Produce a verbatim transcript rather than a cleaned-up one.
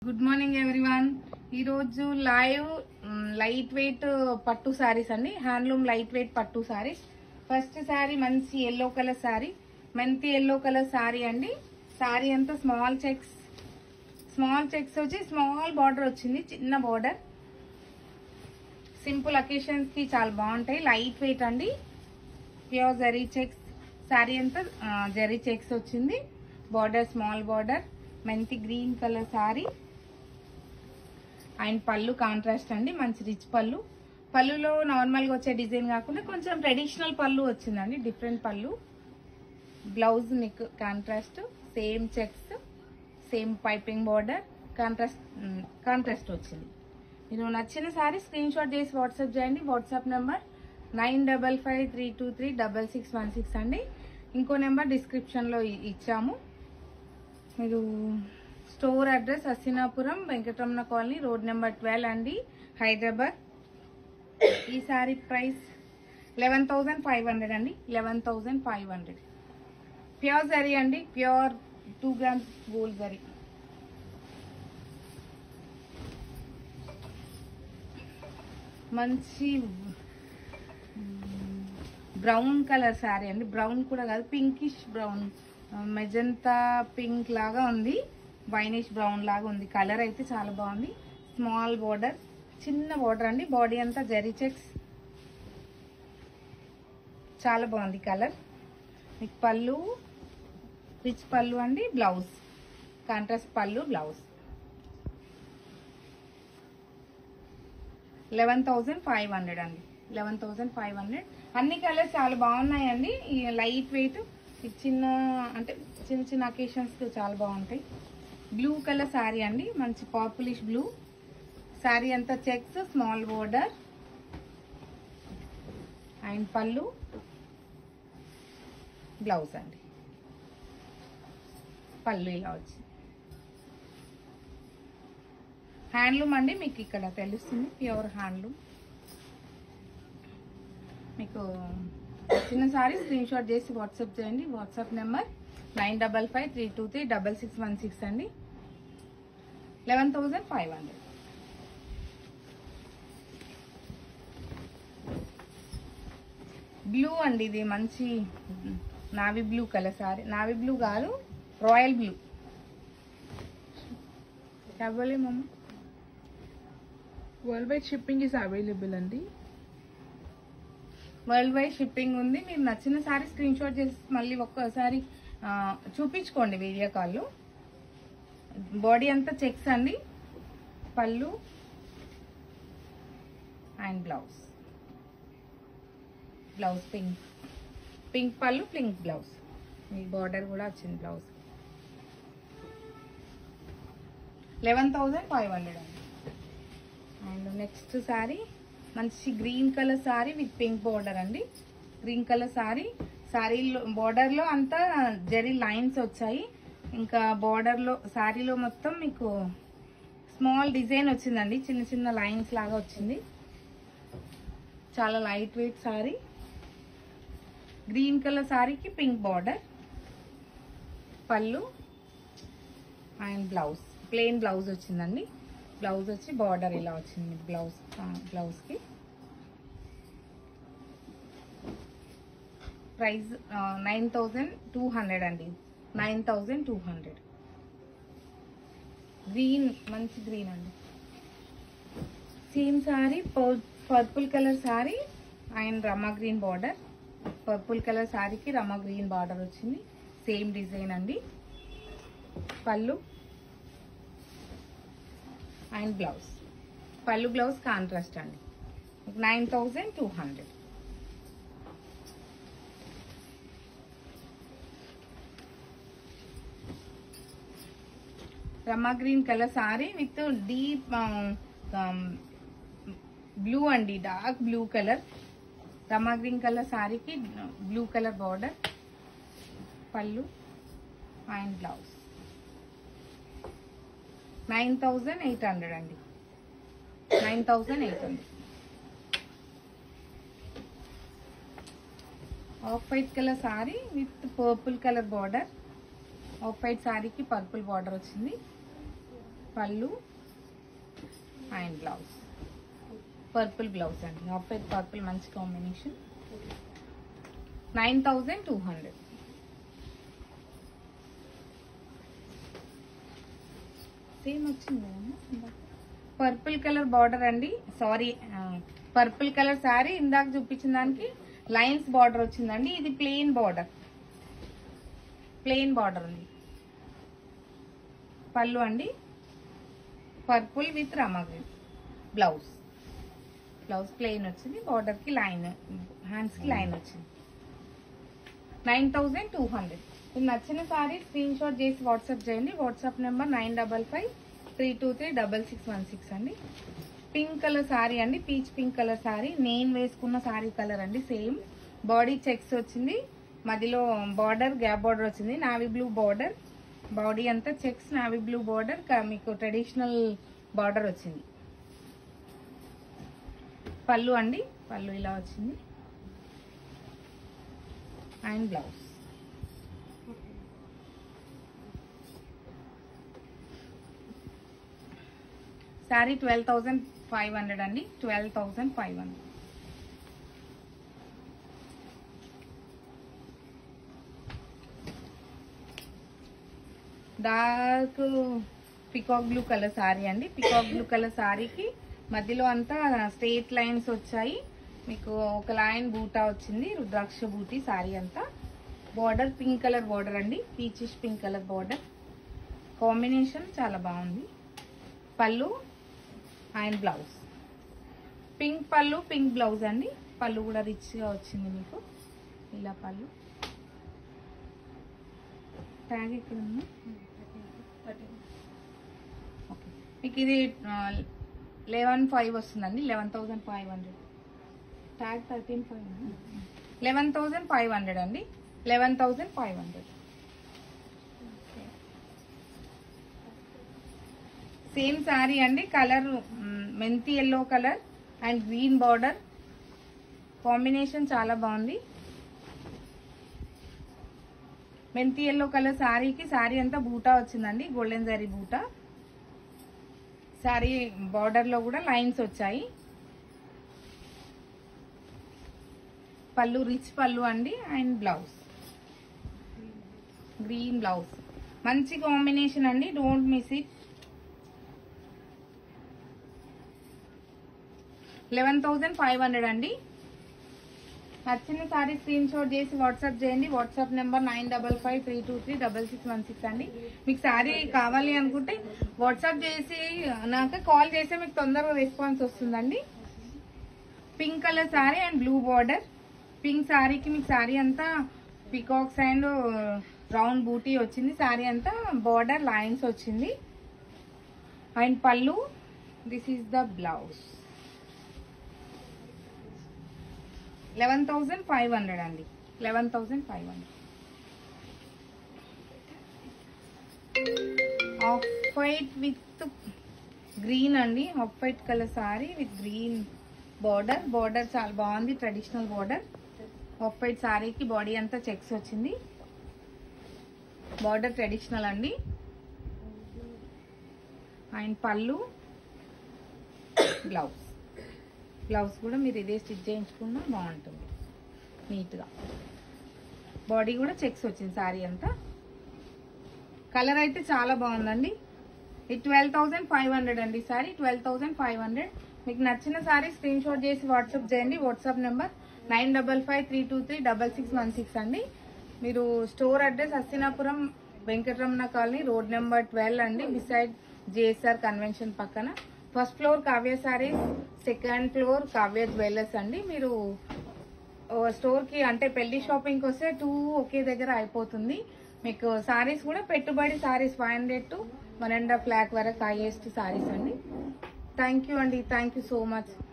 Good morning everyone. ఈరోజు live light weight పట్టు శారీస్ అండి, హ్యాండ్లూమ్ లైట్ వెయిట్ పట్టు శారీస్. ఫస్ట్ శారీ మంచి ఎల్లో కలర్ శారీ, మెంతి ఎల్లో కలర్ శారీ అండి. శారీ అంతా స్మాల్ చెక్స్ స్మాల్ చెక్స్ వచ్చి స్మాల్ బార్డర్ వచ్చింది, చిన్న బార్డర్. సింపుల్ అకేషన్స్ కి చాలా బాగుంటాయి. లైట్ వెయిట్ అండి, ప్యూర్ జరీ చెక్స్. శారీ అంతా జరీ చెక్స్ వచ్చింది, బార్డర్ స్మాల్ బార్డర్. మెంతి గ్రీన్ కలర్ శారీ అండ్ పళ్ళు కాంట్రాస్ట్ అండి, మంచి రిచ్ పళ్ళు. పళ్ళులో నార్మల్గా వచ్చే డిజైన్ కాకుండా కొంచెం ట్రెడిషనల్ పళ్ళు వచ్చిందండి, డిఫరెంట్ పళ్ళు. Blouse neck contrast, same checks, same piping border, contrast contrast వచ్చింది. మీరు నచ్చిన శారీ స్క్రీన్ షాట్ చేసి వాట్సాప్ చేయండి. WhatsApp number nine double five three two three double six one six అండి. ఇంకో నెంబర్ డిస్క్రిప్షన్లో ఇచ్చాము. మీరు store address Hastinapuram Venkataramana colony, road number twelve అండి, హైదరాబాద్. ఈ sari price eleven thousand five hundred అండి, eleven thousand five hundred. Pure zari అండి, pure two grams gold zari. మంచి బ్రౌన్ కలర్ శారీ అండి, బ్రౌన్ కూడా కాదు, పింకిష్ బ్రౌన్, మెజంతా పింక్ లాగా ఉంది, వైనిష్ బ్రౌన్ లాగా ఉంది. కలర్ అయితే చాలా బాగుంది. స్మాల్ బార్డర్, చిన్న బార్డర్ అండి, బాడీ అంతా జరీ చెక్స్, చాలా బాగుంది కలర్. మీకు పళ్ళు రిచ్ పళ్ళు అండి, బ్లౌజ్ కాంట్రాస్ట్ పళ్ళు, blouse. Eleven thousand five hundred అండి, లెవెన్ థౌజండ్ ఫైవ్ హండ్రెడ్. అన్ని కలర్స్ చాలా బాగున్నాయండి. ఈ లైట్ వెయిట్ చిన్న అంటే చిన్న చిన్న అకేషన్స్ చాలా బాగుంటాయి. బ్లూ కలర్ శారీ అండి, మంచి పర్పులిష్ బ్లూ. శారీ అంతా చెక్స్, స్మాల్ బోర్డర్ అండ్ పళ్ళు, బ్లౌజ్ అండి. పళ్ళు ఇలా వచ్చింది. హ్యాండ్లూమ్ అండి, మీకు ఇక్కడ తెలుస్తుంది, ప్యూర్ హ్యాండ్లూమ్. మీకు చిన్న సారీ స్క్రీన్ షాట్ చేసి వాట్సాప్ చేయండి. WhatsApp number nine double five three two three double six one six అండి, eleven thousand five hundred. Blue అండి, ఇది మంచి navy blue colour sari. Navy blue కాదు, రాయల్ బ్లూ. చెప్పలే మమ్మ. World wide shipping is available అండి, వరల్డ్ వైడ్ షిప్పింగ్ ఉంది. మీరు నచ్చిన సారీ స్క్రీన్ షాట్ చేసి మళ్ళీ ఒక్కసారి చూపించుకోండి వీడియో కాల్లో. బాడీ అంతా చెక్స్ అండి, pallu and blouse. Blouse pink, pink pallu, pink blouse. మీ బార్డర్ కూడా వచ్చింది blouse. Eleven thousand five hundred అండి. అండ్ నెక్స్ట్ శారీ మంచి green colour sari with pink border అండి. గ్రీన్ కలర్ శారీ, శారీలో బార్డర్లో అంతా జరీ లైన్స్ వచ్చాయి. ఇంకా బార్డర్లో శారీలో మొత్తం మీకు స్మాల్ డిజైన్ వచ్చిందండి, చిన్న చిన్న లైన్స్ లాగా వచ్చింది. చాలా light weight sari. Green colour శారీకి pink border, pallu and blouse. Plain blouse వచ్చిందండి. బ్లౌజ్ వచ్చి బార్డర్ ఇలా వచ్చింది. బ్లౌజ్ బ్లౌజ్కి price nine thousand two hundred అండి, nine thousand two hundred. Green, మంచి గ్రీన్ అండి. Same sari, purple colour sari and Rama green border. Purple colour శారీకి రమా గ్రీన్ బార్డర్ వచ్చింది, సేమ్ డిజైన్ అండి. Pallu and blouse. Pallu blouse contrast అండి, nine thousand two hundred. Rama green colour sari with deep blue అండి, dark blue colour. Rama green colour సారీకి blue colour border, pallu and blouse. Nine thousand eight hundred అండి, nine thousand eight hundred. Off white colour sari with purple colour border. Off white సారీకి purple border వచ్చింది. Pallu and blouse purple blouse అండి. Off white purple మంచి combination. Nine thousand two hundred. Same వచ్చింది కదమ్మా. Purple colour border అండి. Sorry, purple colour sari ఇందాక చూపించిన దానికి లైన్స్ బార్డర్ వచ్చిందండి. ఇది ప్లెయిన్ బార్డర్, ప్లెయిన్ బార్డర్ ఉంది. పళ్ళు అండి purple with Rama green. Blouse blouse plain వచ్చింది. బార్డర్ కి లైన్, హ్యాండ్స్ కి లైన్ వచ్చింది. Nine thousand two hundred. మీకు నచ్చిన సారీ స్క్రీన్ షాట్ చేసి వాట్సాప్ చేయండి. WhatsApp number nine double five three two three double six one six అండి. పింక్ కలర్ సారీ అండి, పీచ్ పింక్ కలర్ సారీ. నేను వేసుకున్న సారీ కలర్ అండి. సేమ్ బాడీ చెక్స్ వచ్చింది, మధ్యలో బార్డర్ గ్యాప్ బార్డర్ వచ్చింది. నావీ బ్లూ బార్డర్, బాడీ అంతా చెక్స్, నావీ బ్లూ బార్డర్, మీకు ట్రెడిషనల్ బార్డర్ వచ్చింది. పళ్ళు అండి, పళ్ళు ఇలా వచ్చింది and blouse. Sari twelve thousand five hundred అండి. Twelve thousand five hundred. Dark peacock blue colour sari అండి. పికాక్ బ్లూ కలర్ శారీకి మధ్యలో అంతా స్ట్రేట్ లైన్స్ వచ్చాయి. మీకు ఒక లైన్ బూటా వచ్చింది, రుద్రాక్ష బూటీ శారీ అంతా. బార్డర్ పింక్ కలర్ బార్డర్ అండి, peachish pink colour border. Combination చాలా బాగుంది. Pallu and blouse. Pink pallu pink blouse అండి. పళ్ళు కూడా రిచ్గా వచ్చింది మీకు. ఇలా పళ్ళు. ట్యాగ్ ఇక్కడ ఉంది. ఓకే, మీకు ఇది లెవెన్ ఫైవ్ వస్తుందండి. Eleven thousand five hundred. Tag thirteen five eleven thousand five hundred అండి. Eleven thousand five hundred. Same sari అండి. కలర్ మెంతి yellow colour and green border. Combination చాలా బాగుంది. మెంతి ఎల్లో కలర్ శారీకి శారీ అంతా బూటా వచ్చిందండి, గోల్డెన్ జరీ బూటా. శారీ బార్డర్ లో కూడా లైన్స్ వచ్చాయి. పళ్ళు రిచ్ పళ్ళు అండి అండ్ బ్లౌజ్ గ్రీన్ బ్లౌజ్. మంచి కాంబినేషన్ అండి, don't miss it. Eleven thousand five hundred అండి. నచ్చిన సారీ స్క్రీన్ షాట్ చేసి వాట్సాప్ చేయండి. WhatsApp number nine double five three two three double six one six అండి. మీకు శారీ కావాలి అనుకుంటే వాట్సాప్ చేసి నాకు కాల్ చేస్తే మీకు తొందరగా రెస్పాన్స్ వస్తుందండి. Pink colour sari and blue border. Pink శారీకి మీకు శారీ అంతా పికాక్స్ అండ్ రౌండ్ బూటీ వచ్చింది. శారీ అంతా బార్డర్ లైన్స్ వచ్చింది and pallu. This is the blouse. Eleven thousand five hundred అండి. Eleven thousand five hundred. Off white with green అండి. Off white colour sari with green border. Border చాలా బాగుంది, ట్రెడిషనల్ బార్డర్. ఆఫ్ వైట్ సారీకి body అంతా checks వచ్చింది. Border traditional అండి and పళ్ళు blouse. Blouse కూడా మీరు ఇదే స్టిచ్ చేయించుకున్నా బాగుంటుంది నీట్గా. బాడీ కూడా చెక్స్ వచ్చింది శారీ అంతా. కలర్ అయితే చాలా బాగుందండి. ఇది ట్వెల్వ్ థౌజండ్ ఫైవ్ హండ్రెడ్ అండి. Sari twelve thousand five hundred. మీకు నచ్చిన సారీ స్క్రీన్ షాట్ చేసి వాట్సాప్ చేయండి. WhatsApp number nine double five three two three double six one six అండి. మీరు store address Hastinapuram Venkataramana colony, road number twelve అండి, బిసైడ్ జేఎస్ఆర్ కన్వెన్షన్ పక్కన. First floor Kavya sarees, second floor Kavya jewellers అండి. మీరు స్టోర్ కి అంటే పెళ్లి షాపింగ్ కి వస్తే టూ ఒకే దగ్గర అయిపోతుంది. మీకు సారీస్ కూడా పెట్టుబడి sarees five hundred to one and half lakh వరకు హైయెస్ట్ సారీస్ అండి. థ్యాంక్ యూ అండి. Thank you so much.